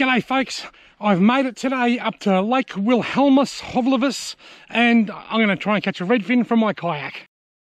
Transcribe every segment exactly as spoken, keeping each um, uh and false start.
G'day folks, I've made it today up to Lake Wilhelmus Hovlevis and I'm going to try and catch a redfin from my kayak.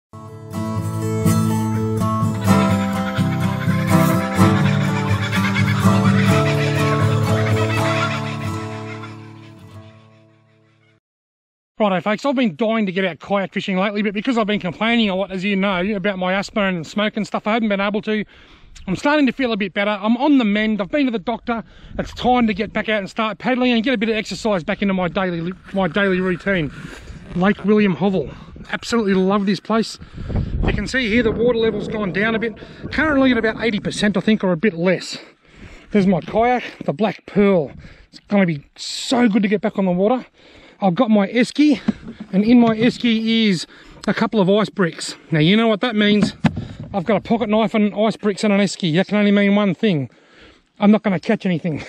Righto folks, I've been dying to get out kayak fishing lately, but because I've been complaining a lot, as you know, about my asthma and smoke and stuff, I haven't been able to. I'm starting to feel a bit better. I'm on the mend. I've been to the doctor. It's time to get back out and start paddling and get a bit of exercise back into my daily my daily routine. Lake William Hovell. Absolutely love this place. You can see here the water level's gone down a bit. Currently at about eighty percent, I think, or a bit less. There's my kayak, the Black Pearl. It's going to be so good to get back on the water. I've got my esky, and in my esky is a couple of ice bricks. Now you know what that means. I've got a pocket knife and ice bricks and an esky. That can only mean one thing. I'm not going to catch anything.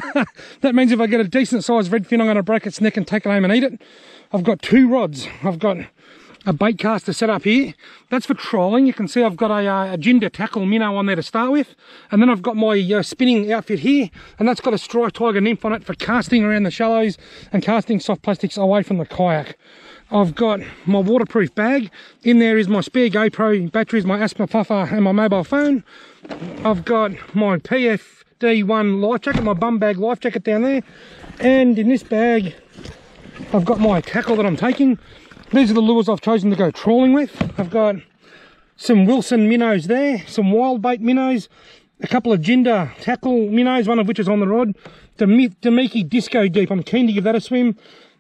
That means if I get a decent sized redfin, I'm going to break its neck and take it home and eat it. I've got two rods. I've got a bait caster set up here. That's for trolling. You can see I've got a, uh, a Ginder tackle minnow on there to start with. And then I've got my uh, spinning outfit here. And that's got a Strike Tiger nymph on it for casting around the shallows and casting soft plastics away from the kayak. I've got my waterproof bag. In there is my spare GoPro batteries, my asthma puffer and my mobile phone. I've got my P F D one life jacket, my bum bag life jacket down there. And in this bag, I've got my tackle that I'm taking. These are the lures I've chosen to go trawling with. I've got some Wilson minnows there, some wild bait minnows, a couple of Ginder tackle minnows, one of which is on the rod. The Damiki Disco Deep, I'm keen to give that a swim.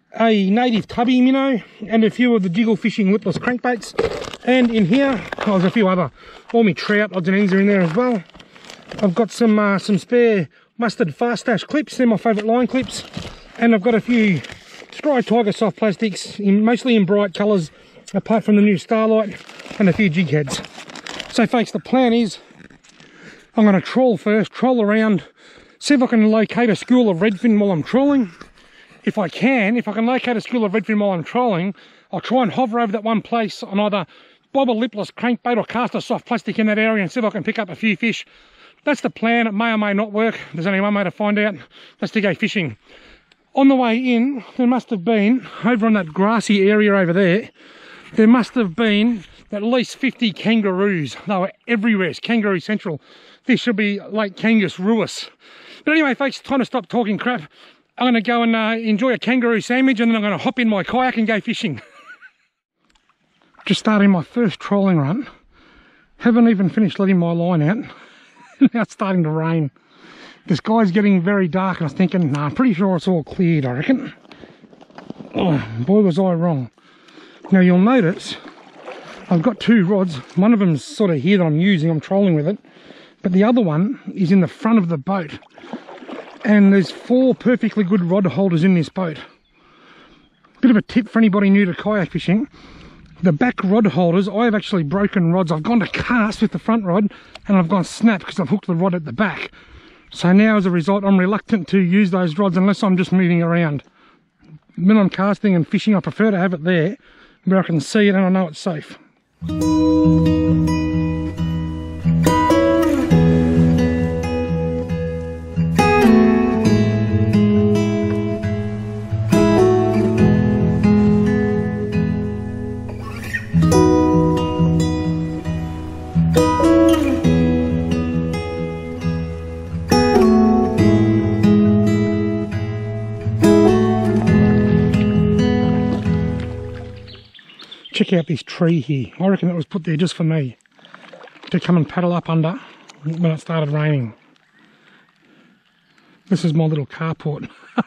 A native tubby minnow, and a few of the jiggle fishing lipless crankbaits. And in here, oh, there's a few other, all my trout odds and ends are in there as well. I've got some uh, some spare mustard fast stash clips, they're my favourite line clips. And I've got a few Strike Tiger soft plastics, in, mostly in bright colours, apart from the new Starlight, and a few jig heads. So folks, the plan is, I'm going to trawl first, troll around, see if I can locate a school of redfin while I'm trawling. If I can, if I can locate a school of redfin while I'm trolling, I'll try and hover over that one place on either bob a lipless crankbait or cast a soft plastic in that area and see if I can pick up a few fish. That's the plan. It may or may not work. There's only one way to find out. That's to go fishing. On the way in, there must have been, over on that grassy area over there, there must have been at least fifty kangaroos. They were everywhere. It's Kangaroo Central. This should be Lake Kangas Ruis. But anyway, folks, time to stop talking crap. I'm going to go and uh, enjoy a kangaroo sandwich, and then I'm going to hop in my kayak and go fishing. Just starting my first trolling run. Haven't even finished letting my line out. Now it's starting to rain. The sky's getting very dark and I was thinking, nah, I'm pretty sure it's all cleared, I reckon. Oh, boy was I wrong. Now you'll notice I've got two rods. One of them's sort of here that I'm using, I'm trolling with it. But the other one is in the front of the boat. And there's four perfectly good rod holders in this boat. Bit of a tip for anybody new to kayak fishing. The back rod holders, I have actually broken rods. I've gone to cast with the front rod and I've gone snap because I've hooked the rod at the back. So now as a result, I'm reluctant to use those rods unless I'm just moving around. When I'm casting and fishing, I prefer to have it there where I can see it and I know it's safe. Check out this tree here. I reckon it was put there just for me to come and paddle up under when it started raining. This is my little carport.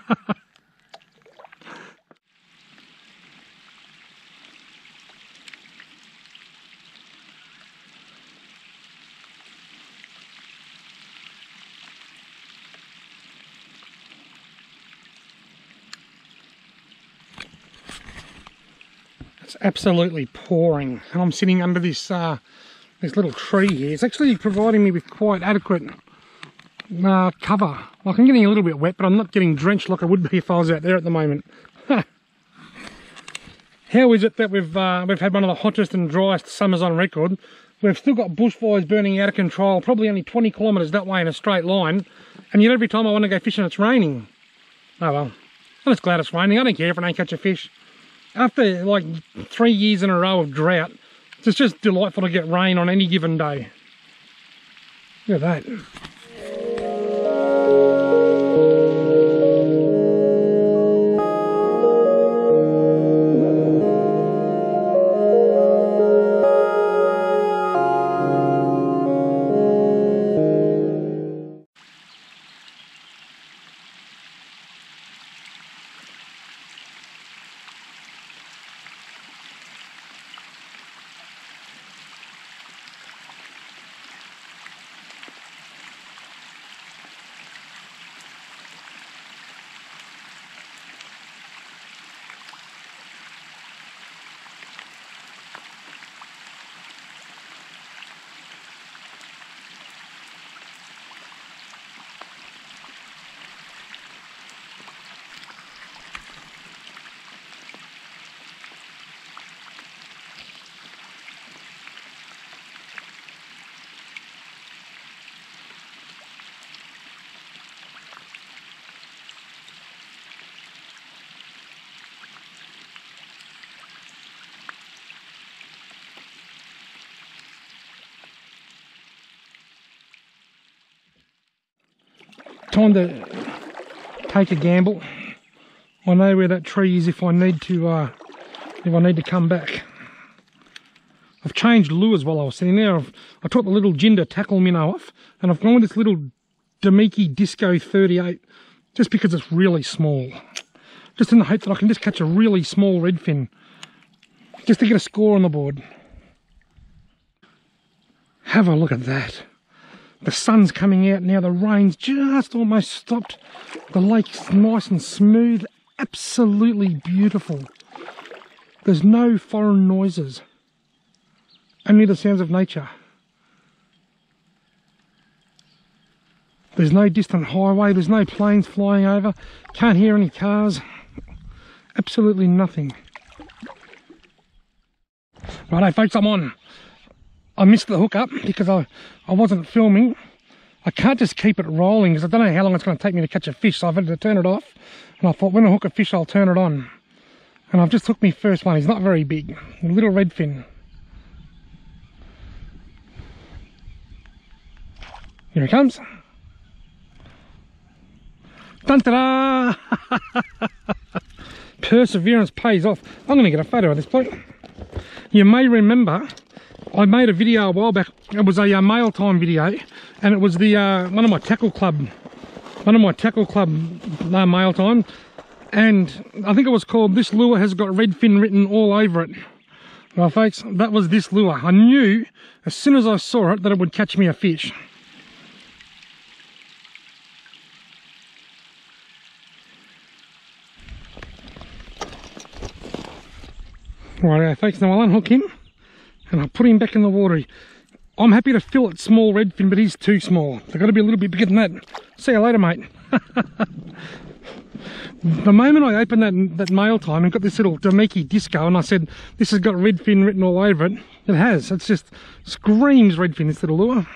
It's absolutely pouring, and I'm sitting under this uh, this little tree here. It's actually providing me with quite adequate uh, cover. Like, I'm getting a little bit wet, but I'm not getting drenched like I would be if I was out there at the moment. How is it that we've uh, we've had one of the hottest and driest summers on record? We've still got bushfires burning out of control, probably only twenty kilometres that way in a straight line, And yet every time I want to go fishing it's raining. Oh well, I'm just glad it's raining. I don't care if I don't catch a fish. After like three years in a row of drought, it's just delightful to get rain on any given day. Look at that. Time to take a gamble. I know where that tree is if I need to uh, if I need to come back. I've changed lures while I was sitting there. I've, I took the little Jinder tackle minnow off and I've gone with this little Damiki Disco thirty-eight just because it's really small. Just in the hope that I can just catch a really small redfin just to get a score on the board. Have a look at that. The sun's coming out now, the rain's just almost stopped. The lake's nice and smooth, absolutely beautiful. There's no foreign noises, only the sounds of nature. There's no distant highway, there's no planes flying over, can't hear any cars, absolutely nothing. Righto folks, I'm on. I missed the hook up because I, I wasn't filming. I can't just keep it rolling because I don't know how long it's going to take me to catch a fish, so I've had to turn it off. And I thought when I hook a fish I'll turn it on. And I've just hooked my first one. He's not very big, a little redfin. Here he comes. Dun-ta-da! Perseverance pays off. I'm going to get a photo of this bloke. You may remember I made a video a while back. It was a uh, mail time video, and it was the uh, one of my tackle club, one of my tackle club uh, mail time, and I think it was called "This Lure Has Got Redfin" written all over it. Well, folks, that was this lure. I knew as soon as I saw it that it would catch me a fish. Right, folks. Now I'll unhook him. And I'll put him back in the water. I'm happy to fill it small redfin, but he's too small. They've got to be a little bit bigger than that. See you later, mate. The moment I opened that, that mail time and got this little Damiki Disco, and I said, this has got redfin written all over it, it has. It's just screams redfin, this little lure.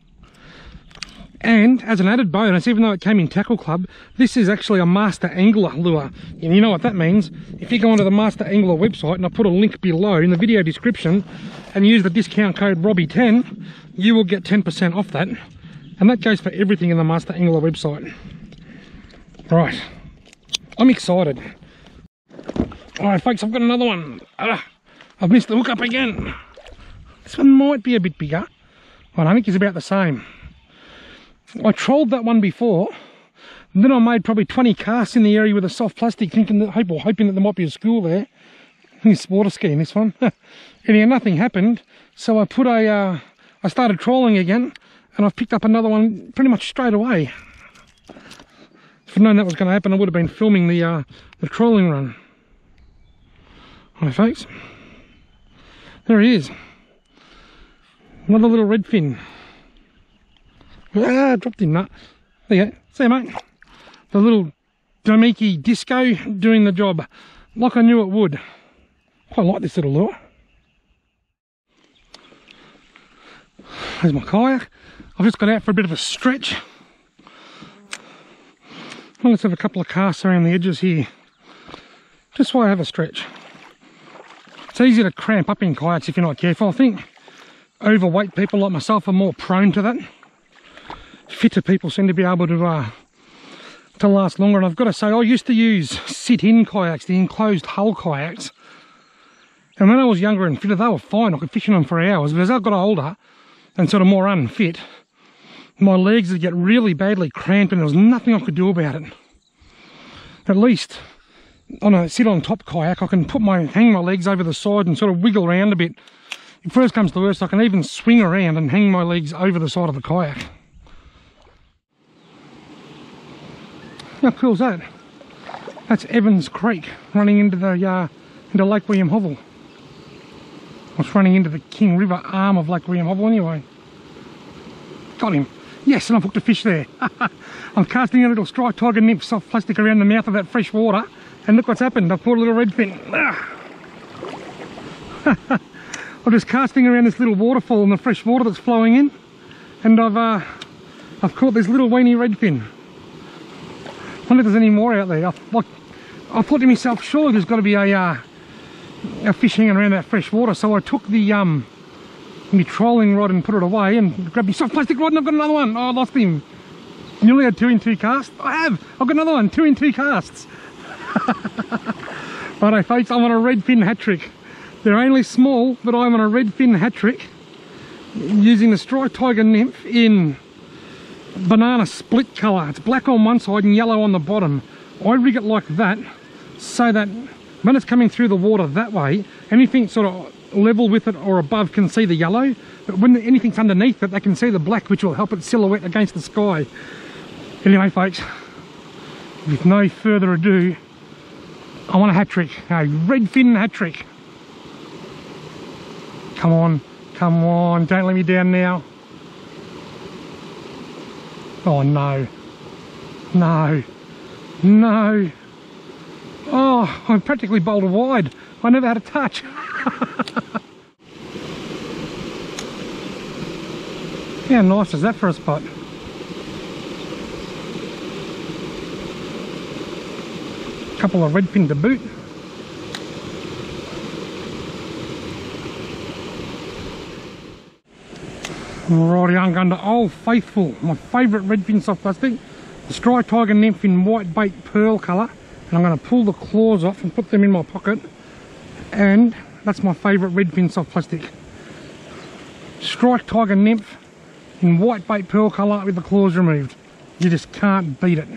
And as an added bonus, even though it came in Tackle Club, this is actually a Master Angler lure. And you know what that means. If you go onto the Master Angler website, and I put a link below in the video description, and use the discount code Robbie ten, you will get ten percent off that. And that goes for everything in the Master Angler website. Right, I'm excited. Alright folks, I've got another one. Ah, I've missed the hook up again. This one might be a bit bigger. Well, I think it's about the same. I trolled that one before, and then I made probably twenty casts in the area with a soft plastic, thinking that, hope, or hoping that there might be a school there. He's water skiing this one. Anyhow, nothing happened, so I put a, uh, I started trawling again, and I've picked up another one pretty much straight away. If I'd known that was going to happen, I would have been filming the uh, the trawling run. Hi folks, there he is. Another little redfin. Ah, dropped him, nut. There you go. See you, mate. The little Damiki Disco doing the job like I knew it would. Quite like this little lure. There's my kayak. I've just got out for a bit of a stretch. Well, let's have a couple of casts around the edges here, just so I have a stretch. It's easy to cramp up in kayaks if you're not careful. I think overweight people like myself are more prone to that. Fitter people seem to be able to uh, to last longer. And I've got to say, I used to use sit-in kayaks, the enclosed hull kayaks. And when I was younger and fitter, they were fine. I could fish in them for hours. But as I got older and sort of more unfit, my legs would get really badly cramped and there was nothing I could do about it. At least on a sit-on-top kayak, I can put my hang my legs over the side and sort of wiggle around a bit. If worst comes to worst, I can even swing around and hang my legs over the side of the kayak. How cool is that? That's Evans Creek running into the uh, into Lake William Hovell. It's running into the King River arm of Lake William Hovell anyway. Got him. Yes, and I've hooked a fish there. I'm casting a little striped tiger nymph soft plastic around the mouth of that fresh water, and look what's happened. I've caught a little redfin. I'm just casting around this little waterfall and the fresh water that's flowing in, and I've uh, I've caught this little weeny redfin. I wonder if there's any more out there. I, like, I thought to myself, surely there's got to be a, uh, a fish hanging around that fresh water. So I took the um, my trolling rod and put it away and grabbed my soft plastic rod, and I've got another one. Oh, I lost him. Nearly had two in two casts. I have. I've got another one, two in two casts. Righto folks, I'm on a redfin hat trick. They're only small, but I'm on a redfin hat trick using the striped tiger nymph in banana split colour. It's black on one side and yellow on the bottom. I rig it like that so that when it's coming through the water that way, anything sort of level with it or above can see the yellow, but when anything's underneath it they can see the black, which will help it silhouette against the sky. Anyway folks, with no further ado, I want a hat trick, a redfin hat trick. Come on, come on, don't let me down now. Oh no, no, no. Oh, I'm practically boulder wide. I never had a touch. How nice is that for a spot? Couple of redfin to boot. Alrighty, I'm going to Old Faithful, my favourite redfin soft plastic, the striped tiger nymph in white bait pearl colour, and I'm going to pull the claws off and put them in my pocket, and that's my favourite redfin soft plastic. Striped tiger nymph in white bait pearl colour with the claws removed. You just can't beat it.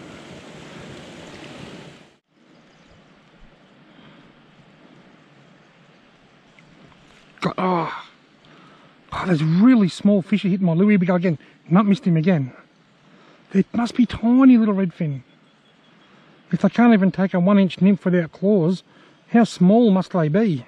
Got, oh. Oh, there's really small fish hitting my lure. Here we go again. Not missed him again. There must be tiny little redfin. If they can't even take a one inch nymph without claws, how small must they be?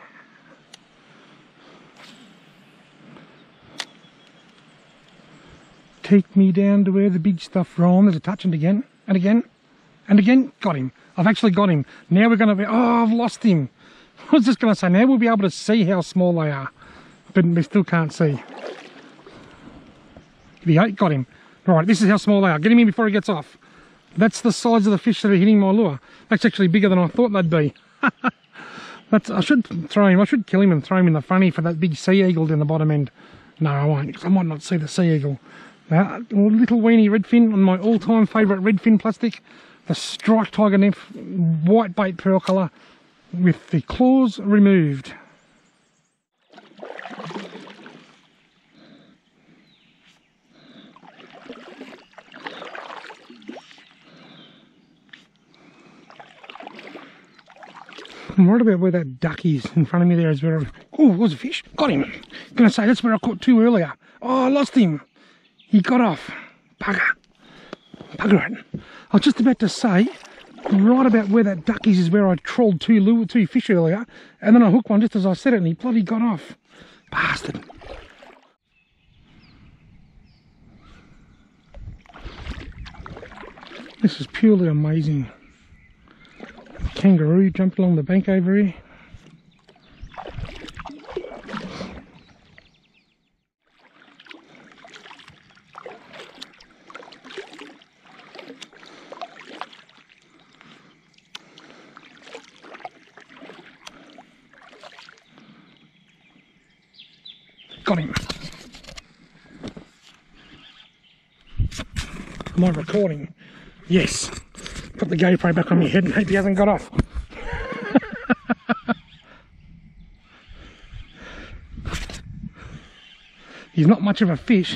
Take me down to where the big stuff roam. There's a touch, and again, and again, and again. Got him. I've actually got him. Now we're going to be... Oh, I've lost him. I was just going to say, now we'll be able to see how small they are. But we still can't see. Here we go, got him. Right, this is how small they are. Get him in before he gets off. That's the size of the fish that are hitting my lure. That's actually bigger than I thought they'd be. That's, I should throw him, I should kill him and throw him in the funny for that big sea eagle down the bottom end. No, I won't, because I might not see the sea eagle. Now, a little weeny redfin on my all-time favourite redfin plastic. The striped tiger nymph, white bait pearl colour, with the claws removed. I'm worried about where that duck is in front of me there. Is where I... Oh, there's a fish. Got him. I'm going to say that's where I caught two earlier. Oh, I lost him. He got off. Bugger. Bugger it. I was just about to say, right about where that duck is, is where I trolled two, lure, two fish earlier. And then I hooked one just as I said it, and he bloody got off. Bastard. This is purely amazing. Kangaroo jumped along the bank over here. Got him. Am I recording? Yes. Put the GoPro back on my head and hope he hasn't got off. He's not much of a fish.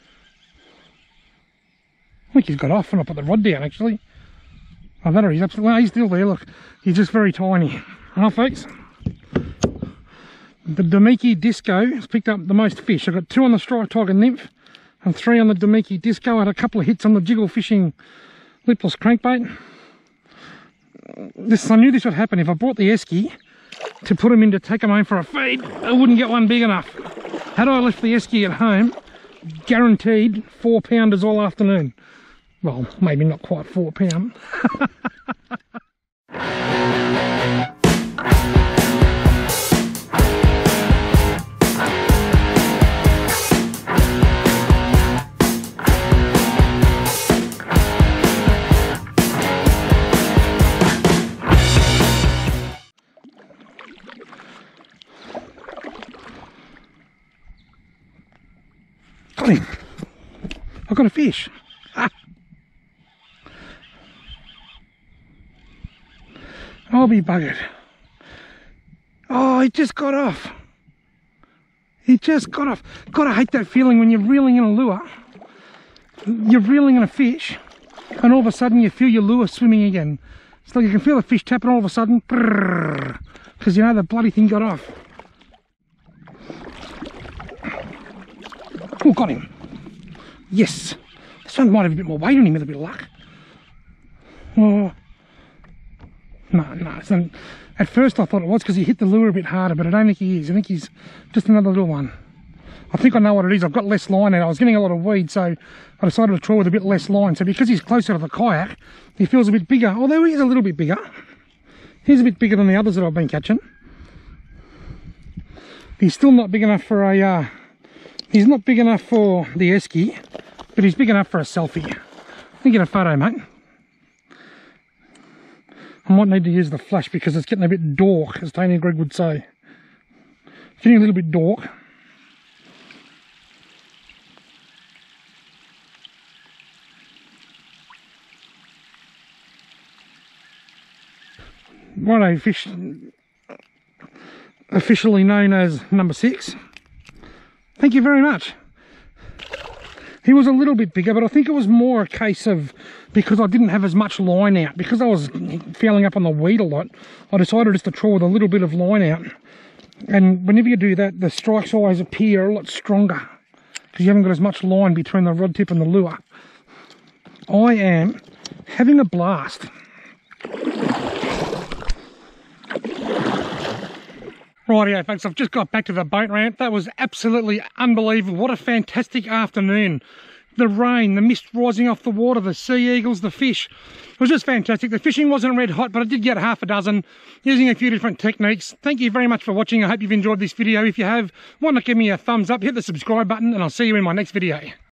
I think he's got off when I put the rod down, actually. Oh, that or he's absolutely, well, he's still there, look. He's just very tiny. Alright, folks. The Damiki Disco has picked up the most fish. I've got two on the Strike Tiger Nymph and three on the Damiki Disco. I had a couple of hits on the Jiggle Fishing lipless crankbait. This, I knew this would happen. If I brought the esky to put them in to take them home for a feed, I wouldn't get one big enough. Had I left the esky at home, guaranteed four pounders all afternoon. Well, maybe not quite four pound. Got him. I've got a fish. Ah. I'll be buggered. Oh, he just got off. He just got off. Gotta hate that feeling when you're reeling in a lure. You're reeling in a fish, and all of a sudden you feel your lure swimming again. It's like you can feel the fish tapping all of a sudden, because you know the bloody thing got off. Oh, got him. Yes. This one might have a bit more weight on him with a bit of luck. Oh. No, no. So at first I thought it was because he hit the lure a bit harder, but I don't think he is. I think he's just another little one. I think I know what it is. I've got less line and I was getting a lot of weed, so I decided to try with a bit less line. So because he's closer to the kayak, he feels a bit bigger. Although he is a little bit bigger. He's a bit bigger than the others that I've been catching. He's still not big enough for a... Uh, he's not big enough for the esky, but he's big enough for a selfie. I think get a photo, mate. I might need to use the flash because it's getting a bit dork, as Tony Greg would say. Getting a little bit dork. Righto, fish officially known as number six. Thank you very much. He was a little bit bigger, but I think it was more a case of because I didn't have as much line out. Because I was fouling up on the weed a lot, I decided just to try with a little bit of line out. And whenever you do that, the strikes always appear a lot stronger because you haven't got as much line between the rod tip and the lure. I am having a blast. Rightio folks, I've just got back to the boat ramp. That was absolutely unbelievable. What a fantastic afternoon. The rain, the mist rising off the water, the sea eagles, the fish. It was just fantastic. The fishing wasn't red hot, but I did get half a dozen using a few different techniques. Thank you very much for watching. I hope you've enjoyed this video. If you have, why not give me a thumbs up, hit the subscribe button, and I'll see you in my next video.